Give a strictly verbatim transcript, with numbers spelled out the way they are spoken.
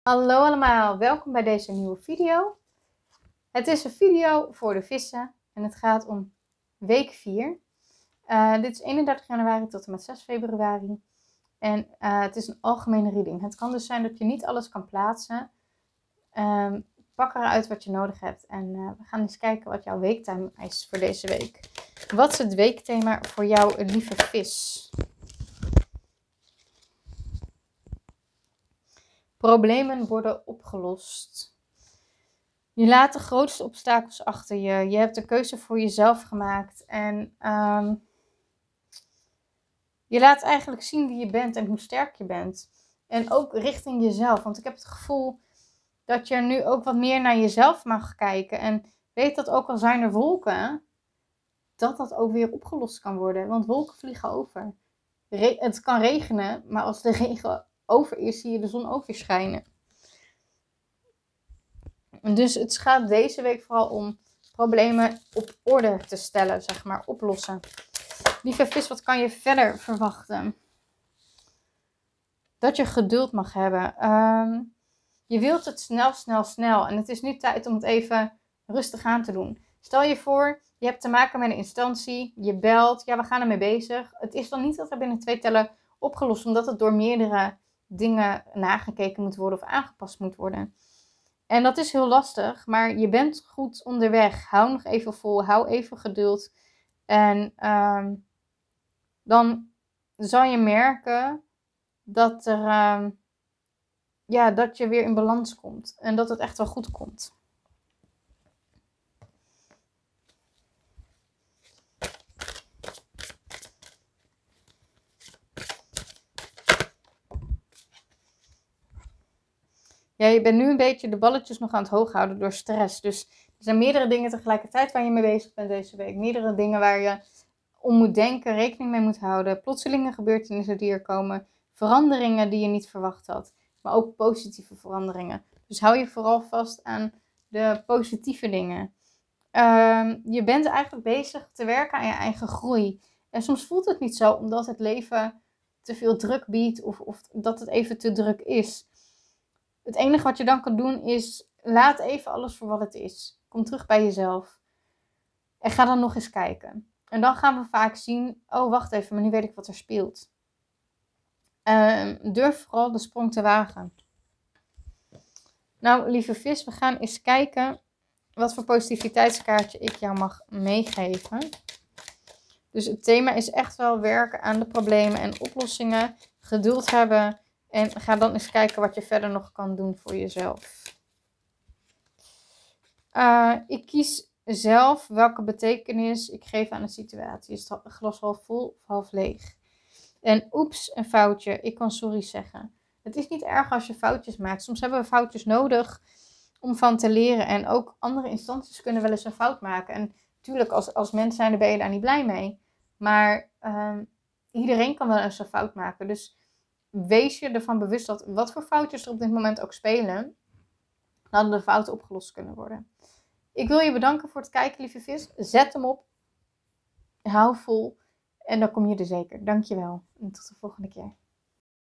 Hallo allemaal, welkom bij deze nieuwe video. Het is een video voor de vissen en het gaat om week vier. Uh, dit is eenendertig januari tot en met zes februari. En uh, het is een algemene reading. Het kan dus zijn dat je niet alles kan plaatsen. Um, pak eruit wat je nodig hebt en uh, we gaan eens kijken wat jouw weekthema is voor deze week. Wat is het weekthema voor jou, lieve vis? Problemen worden opgelost. Je laat de grootste obstakels achter je. Je hebt de keuze voor jezelf gemaakt. En um, je laat eigenlijk zien wie je bent en hoe sterk je bent. En ook richting jezelf. Want ik heb het gevoel dat je nu ook wat meer naar jezelf mag kijken. En weet dat ook al zijn er wolken, dat dat ook weer opgelost kan worden. Want wolken vliegen over. Re- het kan regenen, maar als de regen over is, zie je de zon ook weer schijnen. Dus het gaat deze week vooral om problemen op orde te stellen, zeg maar, oplossen. Lieve vis, wat kan je verder verwachten? Dat je geduld mag hebben. Um, je wilt het snel, snel, snel. En het is nu tijd om het even rustig aan te doen. Stel je voor, je hebt te maken met een instantie. Je belt, ja, we gaan ermee bezig. Het is dan niet dat er binnen twee tellen opgelost, omdat het door meerdere dingen nagekeken moet worden of aangepast moet worden. En dat is heel lastig, maar je bent goed onderweg. Hou nog even vol, hou even geduld. En um, dan zal je merken dat, er, um, ja, dat je weer in balans komt. En dat het echt wel goed komt. Ja, je bent nu een beetje de balletjes nog aan het hoog houden door stress. Dus er zijn meerdere dingen tegelijkertijd waar je mee bezig bent deze week. Meerdere dingen waar je om moet denken, rekening mee moet houden. Plotselinge gebeurtenissen die er komen. Veranderingen die je niet verwacht had. Maar ook positieve veranderingen. Dus hou je vooral vast aan de positieve dingen. Uh, je bent eigenlijk bezig te werken aan je eigen groei. En soms voelt het niet zo, omdat het leven te veel druk biedt. Of, of dat het even te druk is. Het enige wat je dan kan doen is, laat even alles voor wat het is. Kom terug bij jezelf. En ga dan nog eens kijken. En dan gaan we vaak zien, oh wacht even, maar nu weet ik wat er speelt. Uh, durf vooral de sprong te wagen. Nou, lieve vis, we gaan eens kijken wat voor positiviteitskaartje ik jou mag meegeven. Dus het thema is echt wel werken aan de problemen en oplossingen. Geduld hebben. En ga dan eens kijken wat je verder nog kan doen voor jezelf. Uh, ik kies zelf welke betekenis ik geef aan een situatie. Is het glas half vol of half leeg? En oeps, een foutje. Ik kan sorry zeggen. Het is niet erg als je foutjes maakt. Soms hebben we foutjes nodig om van te leren. En ook andere instanties kunnen wel eens een fout maken. En natuurlijk, als, als mens zijn, ben je daar niet blij mee. Maar uh, iedereen kan wel eens een fout maken. Dus wees je ervan bewust dat wat voor foutjes er op dit moment ook spelen, dan de fouten opgelost kunnen worden. Ik wil je bedanken voor het kijken, lieve vis. Zet hem op. Hou vol. En dan kom je er zeker. Dankjewel. En tot de volgende keer.